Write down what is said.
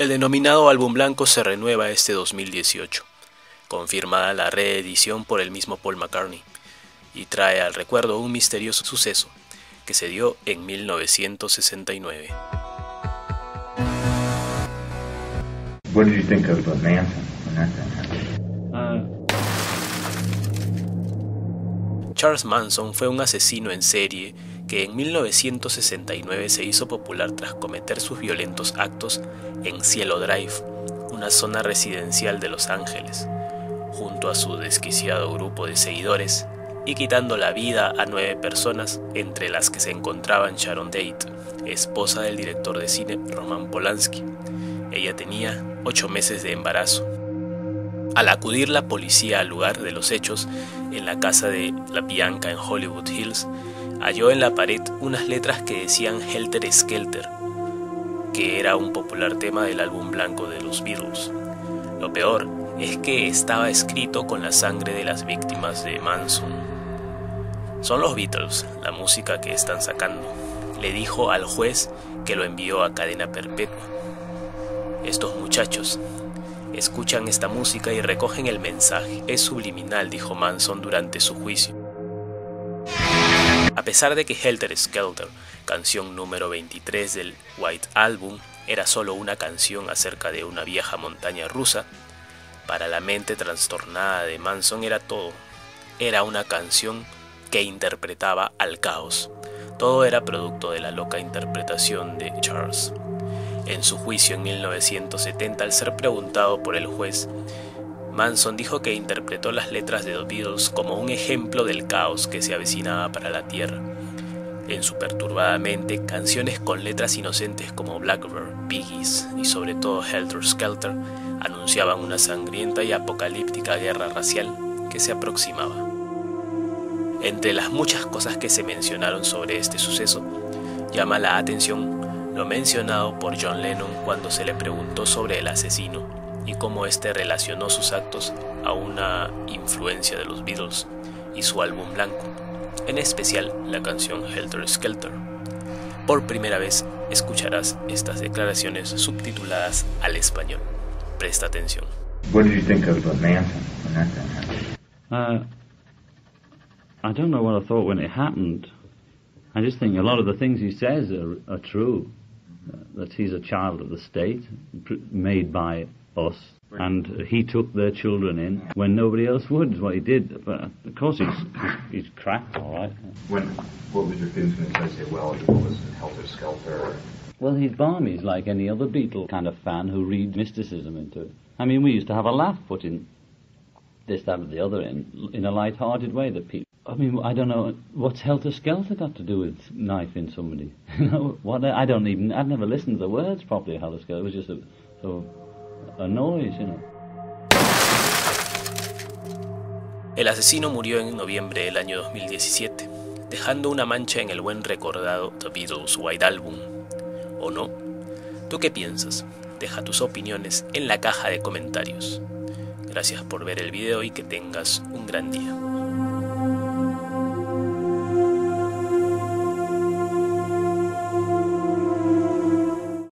El denominado álbum blanco se renueva este 2018, confirmada la reedición por el mismo Paul McCartney, y trae al recuerdo un misterioso suceso que se dio en 1969. What did you think of Manson when that happened? Charles Manson fue un asesino en serie que en 1969 se hizo popular tras cometer sus violentos actos en Cielo Drive, una zona residencial de Los Ángeles, junto a su desquiciado grupo de seguidores, y quitando la vida a 9 personas, entre las que se encontraban Sharon Tate, esposa del director de cine Roman Polanski. Ella tenía 8 meses de embarazo. Al acudir la policía al lugar de los hechos, en la casa de la Bianca en Hollywood Hills, halló en la pared unas letras que decían Helter Skelter, que era un popular tema del álbum blanco de los Beatles. Lo peor es que estaba escrito con la sangre de las víctimas de Manson. Son los Beatles, la música que están sacando, le dijo al juez que lo envió a cadena perpetua. Estos muchachos escuchan esta música y recogen el mensaje. Es subliminal, dijo Manson durante su juicio. A pesar de que Helter Skelter, canción número 23 del White Album, era solo una canción acerca de una vieja montaña rusa, para la mente trastornada de Manson era todo. Era una canción que interpretaba al caos. Todo era producto de la loca interpretación de Charles. En su juicio en 1970, al ser preguntado por el juez, Manson dijo que interpretó las letras de The Beatles como un ejemplo del caos que se avecinaba para la Tierra. En su perturbada mente, canciones con letras inocentes como Blackbird, Piggies y sobre todo Helter Skelter anunciaban una sangrienta y apocalíptica guerra racial que se aproximaba. Entre las muchas cosas que se mencionaron sobre este suceso, llama la atención lo mencionado por John Lennon cuando se le preguntó sobre el asesino y cómo éste relacionó sus actos a una influencia de los Beatles y su álbum blanco, en especial la canción Helter Skelter. Por primera vez escucharás estas declaraciones subtituladas al español. Presta atención. What did you think of Manson when that happened? I don't know what I thought when it happened. I just think a lot of the things he says are true. That he's a child of the state, made by us, and he took their children in when nobody else would, is what he did. But of course he's cracked, all right. What was your feelings when he said, well, what was Helter Skelter? Well, he's balmy. He's like any other Beatle kind of fan who reads mysticism into it. I mean, we used to have a laugh putting this, that, and the other in a light-hearted way that people... I mean, I don't know, what's Helter Skelter got to do with knifing somebody? You know, what? I'd never listened to the words properly of Helter Skelter. It was just a noise, you know. El asesino murió en noviembre del año 2017, dejando una mancha en el buen recordado The Beatles White Album. ¿O no? ¿Tú qué piensas? Deja tus opiniones en la caja de comentarios. Gracias por ver el video y que tengas un gran día.